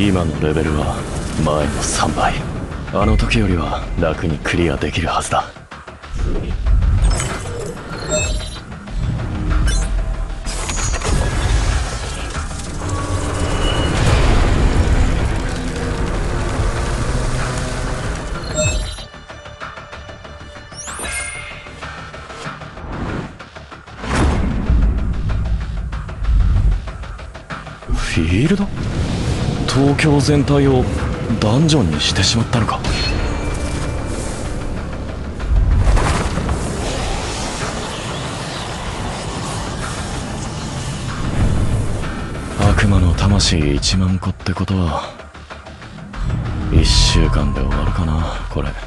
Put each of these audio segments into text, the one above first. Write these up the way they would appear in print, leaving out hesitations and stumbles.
今のレベルは前の3倍。あの時よりは楽にクリアできるはずだ。フィールド？東京全体をダンジョンにしてしまったのか。悪魔の魂1万個ってことは1週間で終わるかな、これ。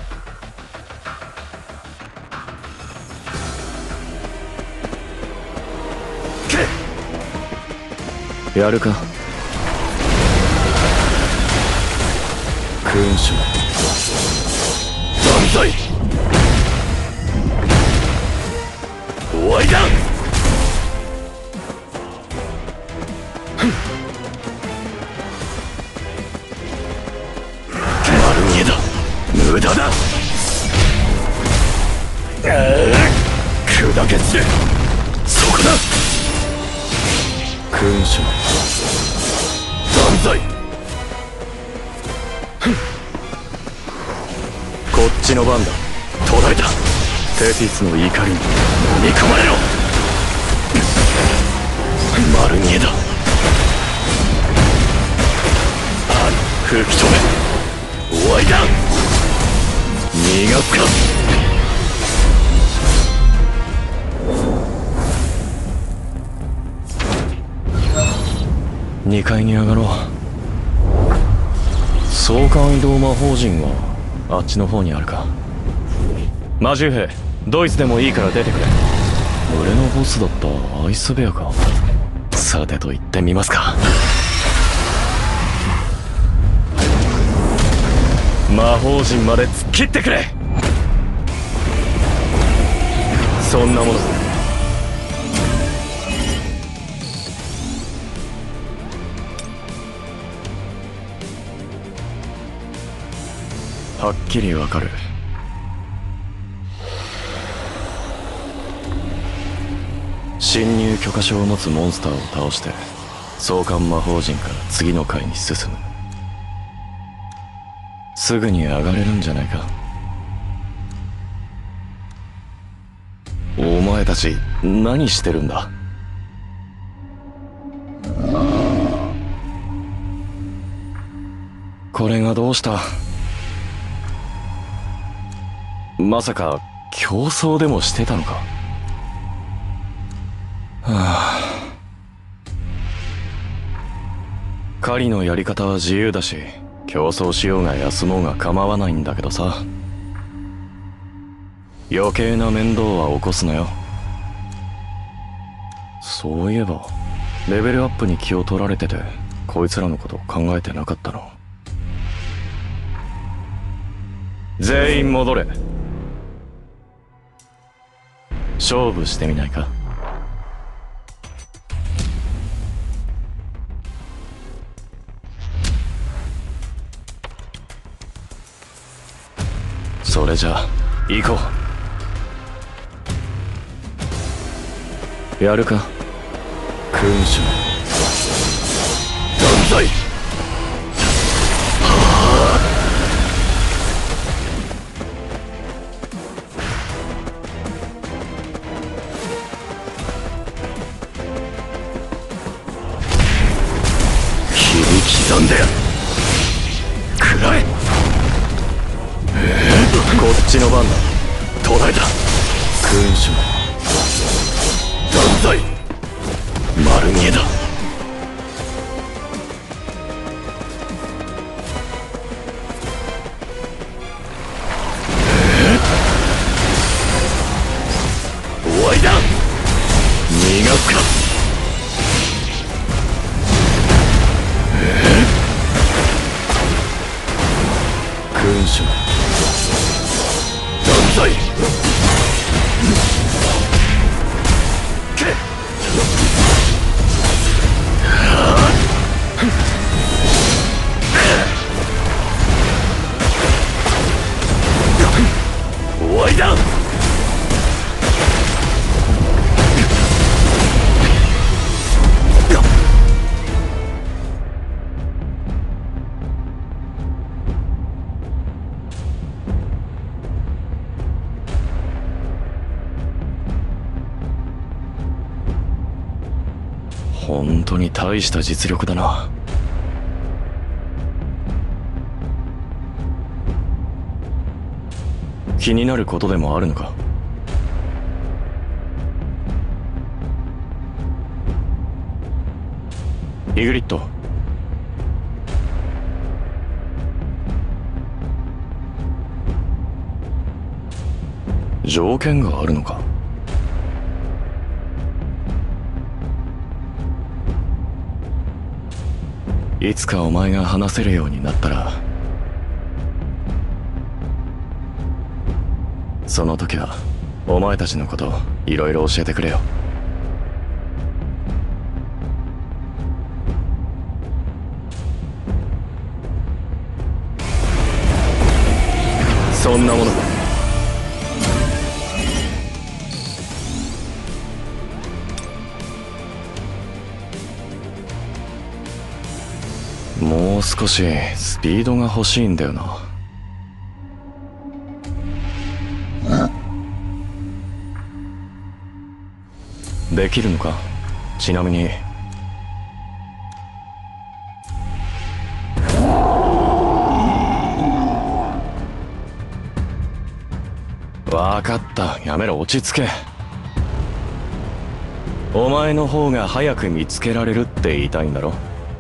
やるか。君主万歳。終わりだ。丸見えだ。無駄だ。砕け散れ。そこだ。君主万歳。こっちの番だ。途絶えた。テティスの怒りに飲み込まれろ。丸見えだ。吹き飛べ。終わりだ。逃がすか。2階に上がろう。相関移動魔法陣はあっちの方にあるか。魔獣兵、ドイツでもいいから出てくれ。俺のボスだったアイスベアか。さてと言ってみますか。魔法陣まで突っ切ってくれ。そんなものだ。はっきりわかる。侵入許可証を持つモンスターを倒して相関魔法陣から次の階に進む。すぐに上がれるんじゃないか。お前たち何してるんだ。これがどうした。まさか競争でもしてたのか。はあ、狩りのやり方は自由だし競争しようが休もうが構わないんだけどさ。余計な面倒は起こすなよ。そういえばレベルアップに気を取られててこいつらのこと考えてなかったの。全員戻れ。勝負してみないか。それじゃあ行こう。やるか君主万歳。刻んで食らえ。こっちの番だ。途絶えた。君主万歳。丸見えだ。終わりだ。逃がすか。君主万歳。 だ。本当に大した実力だな。気になることでもあるのか？イグリッド、条件があるのか？いつかお前が話せるようになったら、その時はお前たちのこといろいろ教えてくれよ。そんなものか？もう少しスピードが欲しいんだよな。できるのか？ちなみに。わかった、やめろ、落ち着け。お前の方が早く見つけられるって言いたいんだろ？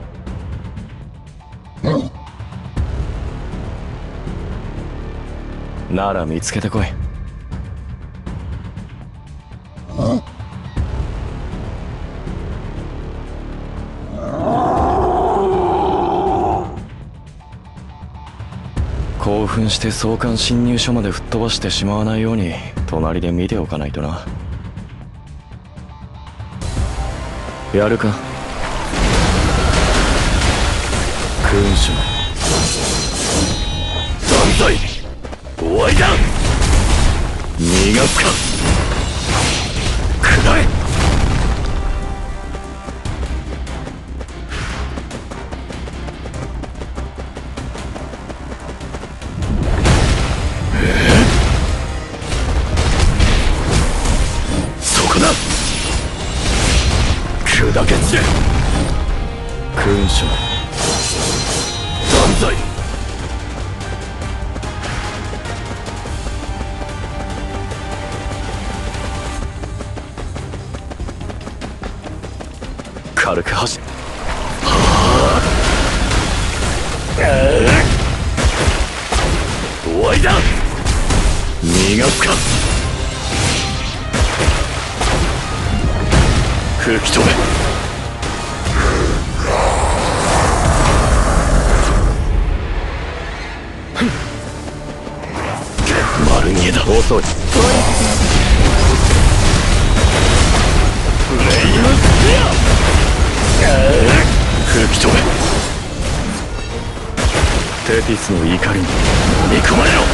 なら見つけてこい。興奮して総監侵入所まで吹っ飛ばしてしまわないように隣で見ておかないとな。やるか？君主万歳、終わりだ。逃がすか？くらえ。そこだ。砕け散れ。君主万歳。軽く走る。終わりだ。逃がすか？吹き飛べ。丸見えだ。遅い。フレイムスピア。吹き飛べ。テティスの怒りに飲み込まれろ。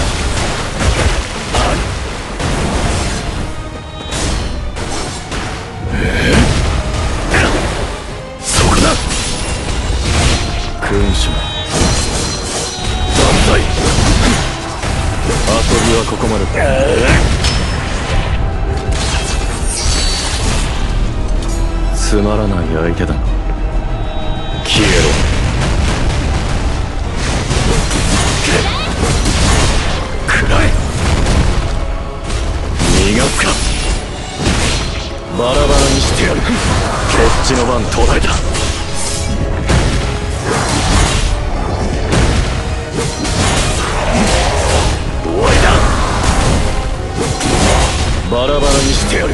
そこだ。君主万歳。遊びはここまでだ。つまらない相手だな。消えろ。くらえ。逃がすか？バラバラにしてやる。こっちの番途絶えた。終わりだ。バラバラにしてやる。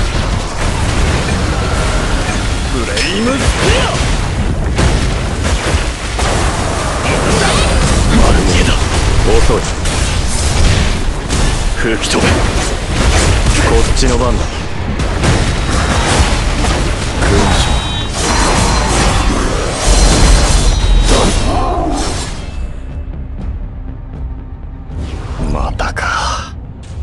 フレイムスピア。丸見えだ。遅い。吹き飛べ。こっちの番だ。君主またか。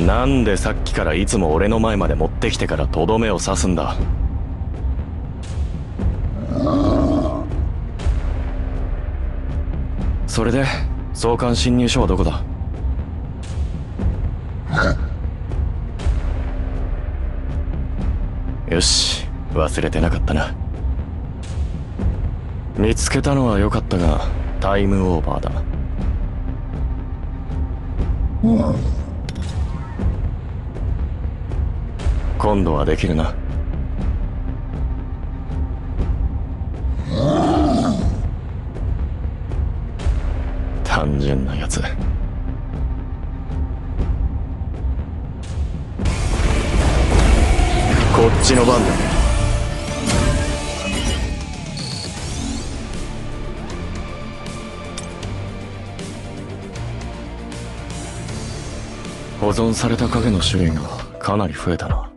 なんでさっきからいつも俺の前まで持ってきてからとどめを刺すんだ。それで総監侵入所はどこだ？よし、忘れてなかったな。見つけたのは良かったがタイムオーバーだ。今度はできるな。単純なやつ。こっちの番だ。保存された影の種類がかなり増えたな。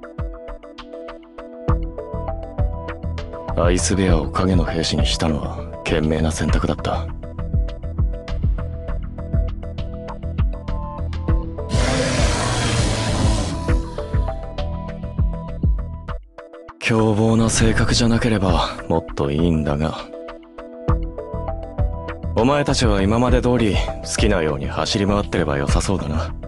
アイスベアを影の兵士にしたのは賢明な選択だった。凶暴な性格じゃなければもっといいんだが、お前たちは今まで通り好きなように走り回ってれば良さそうだな。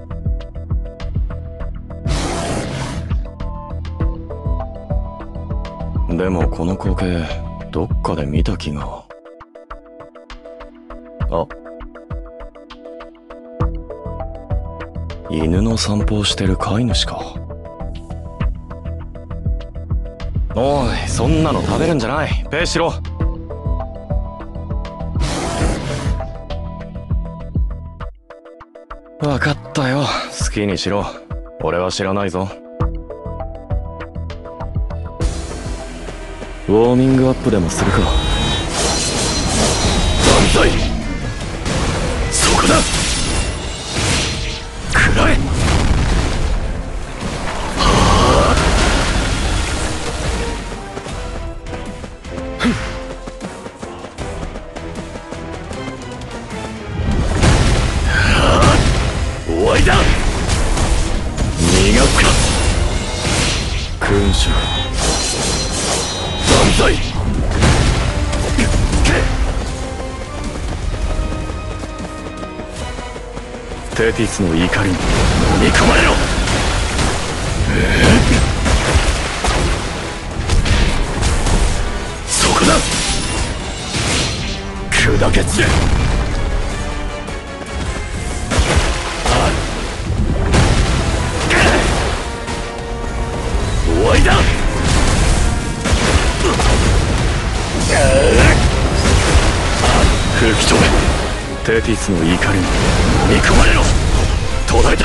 でもこの光景どっかで見た気が。あ、犬の散歩をしてる飼い主か。おい、そんなの食べるんじゃない。ペイしろ。分かったよ、好きにしろ。俺は知らないぞ。ウォーミングアップでもするか。万歳。そこだ。食らえ。終わりだ。逃がすか。君主。万歳。テティスの怒りに飲み込まれろ。そこだ。砕け散れ。終わりだ。吹き飛べ。テティスの怒りに飲み込まれろ。途絶えた。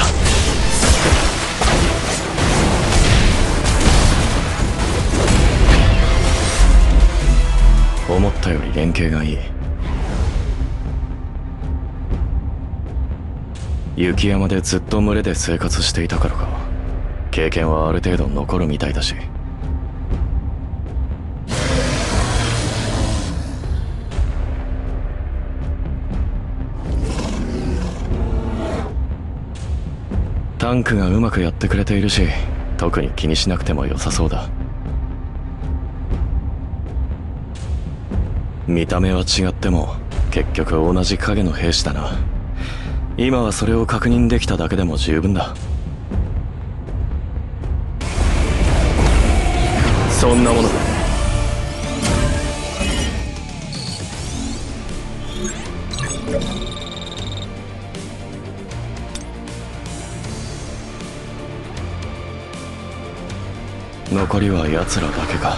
思ったより連携がいい。雪山でずっと群れで生活していたからか、経験はある程度残るみたいだし。タンクがうまくやってくれているし、特に気にしなくても良さそうだ。見た目は違っても結局同じ影の兵士だな。今はそれを確認できただけでも十分だ。そんなものだ。残りは奴らだけか。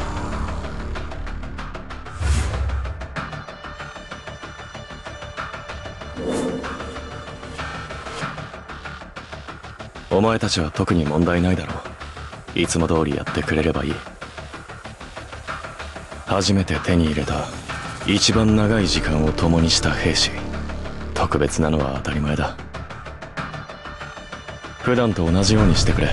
お前たちは特に問題ないだろう。いつも通りやってくれればいい。初めて手に入れた一番長い時間を共にした兵士。特別なのは当たり前だ。普段と同じようにしてくれ。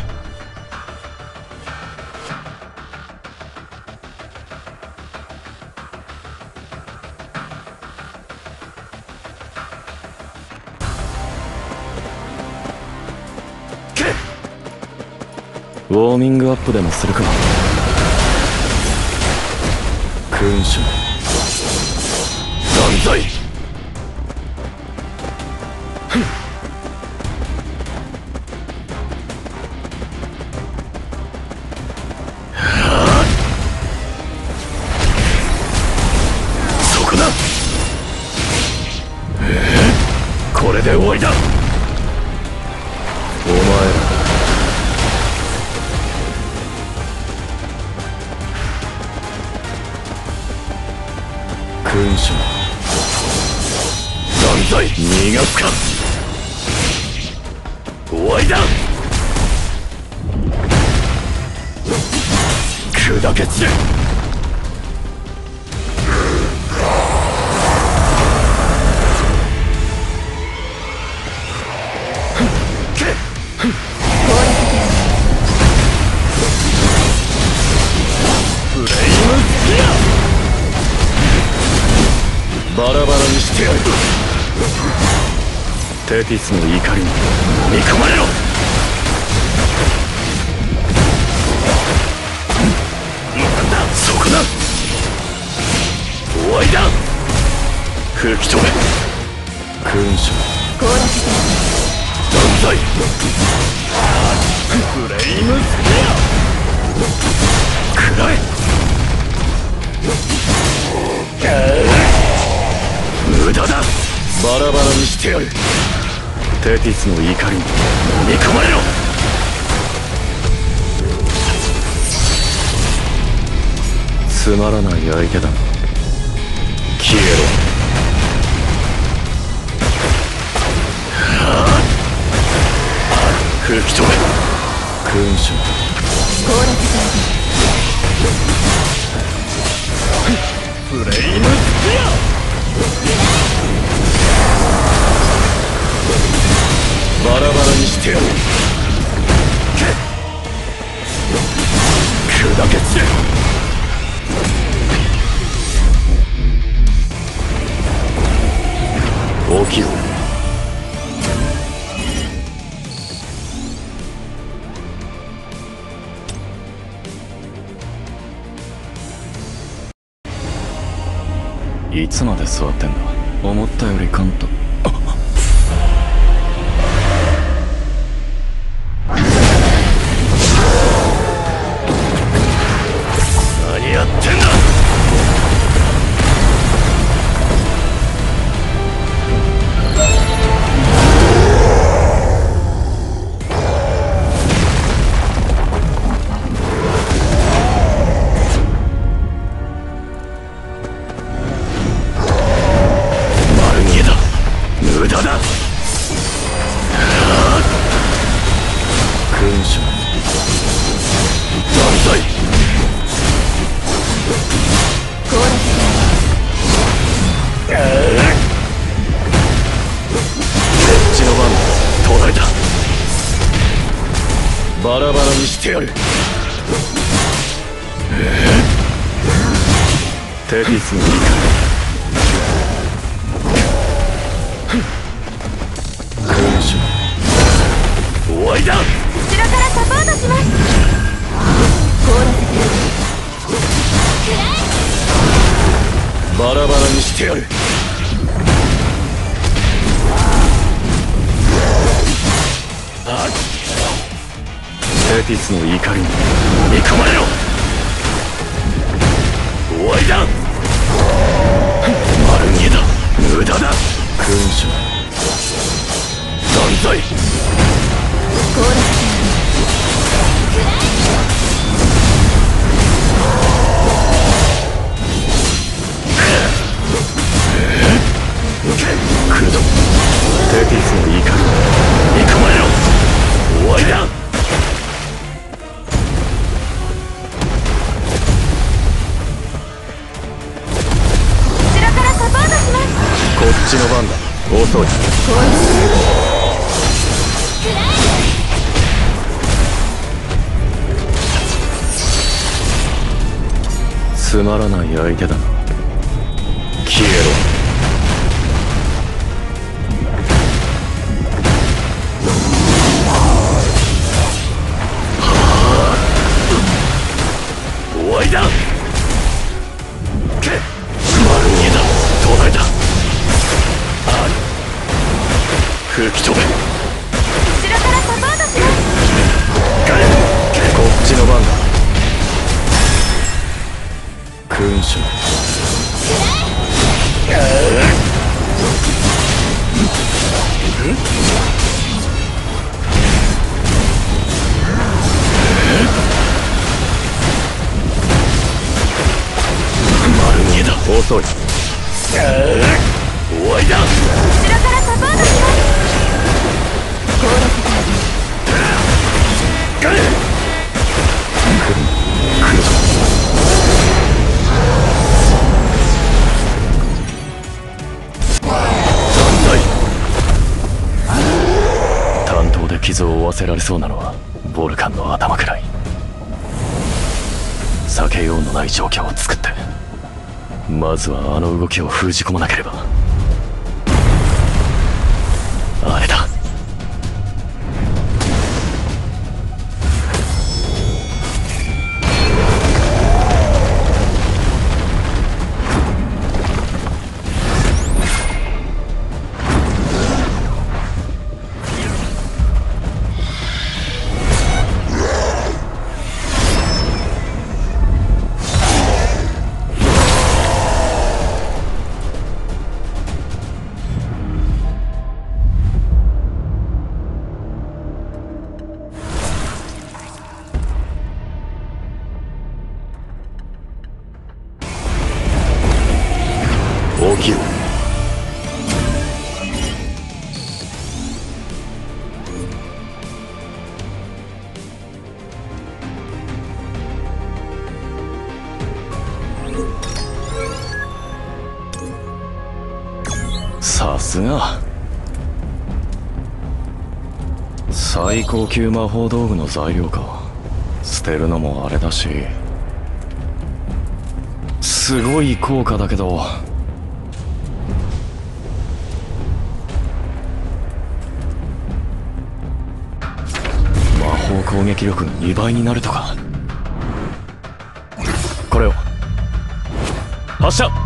ウォーミングアップでもするか。君主断罪。そこだ。これで終わりだ。お前ら君主断罪。逃がすか。終わりだ。砕け散れ。フレイムスピア。バラバラにしてやる。テティスの怒りに飲み込まれろ。なんだそこだ。終わりだ。吹き飛べ。君主断罪。フレイムスピア。食らえ。無駄だ。バラバラにしてやる。テティスの怒りに飲み込まれろ。つまらない相手だな。消えろ。吹き飛べ。君主フレイムスピア。バラバラにしてやる。砕け散れ。起きろ。いつまで座ってんだ。思ったより簡単。何やってんだ。無駄だ。君主断罪。こっちの番だ。取られた。バラバラにしてやる。テティスの怒り。君主終わりだ。 後ろからサポートします。凍らせてくらえ。 バラバラにしてやる。テティスの怒りに飲み込まれろ。終わりだ。丸見えだ。無駄だ。君主断罪。 凍らせてくらえ。 クドテティスの怒りに飲み込まれろ。終わりだ。 後ろからサポートします。 こっちの番だ。遅い。つまらない相手だな。消えろ。 吹き飛べ。 後ろからサポートします。 こっちの番だ。君主丸見えだ。遅い。終わりだ。 後ろからサポートします。凍らせてあげる。 担当で傷を負わせられそうなのはボルカンの頭くらい。避けようのない状況を作って、まずはあの動きを封じ込まなければ。あれだ。起きろ。さすが最高級魔法道具の材料か。捨てるのもあれだし、すごい効果だけど、魔法攻撃力が2倍になるとか。これを発射。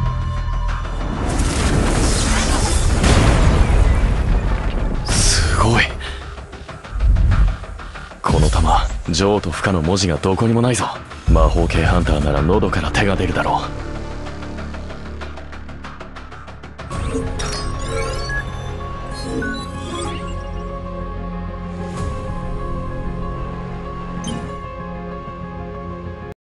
すごい。この弾、浄と不可の文字がどこにもないぞ。魔法系ハンターなら喉から手が出るだろう。